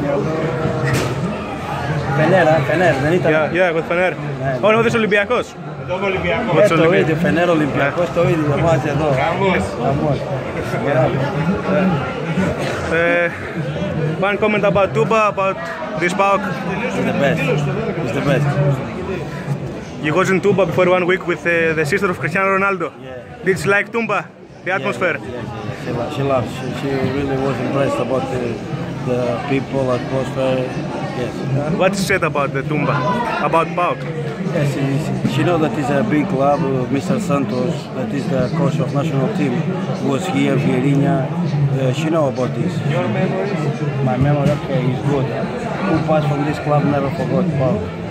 Φενέρ, δεν ήταν. Yeah, with Fener. Όχι, ο Ολυμπιακός. Εδώ είμαι Ολυμπιακός. Το ίδιο, Φενέρ Ολυμπιακός, το ίδιο, εμάς εδώ. Χαμός. One comment about Tumba, about this PAOK. It's the best. It's the best. You was in Tumba before 1 week with the sister of Cristiano Ronaldo. Yeah. Did you like Tumba? The atmosphere? Yeah. She loves. She really was impressed about the people, atmosphere. Yes. What she said about the Tumba? About PAOK? Yes, she know that it's a big club. Mr. Santos, that is the coach of national team, was here. Vieirinha. She know about this. Your memories? My memory, okay, is good. Who passed from this club never forgot PAOK.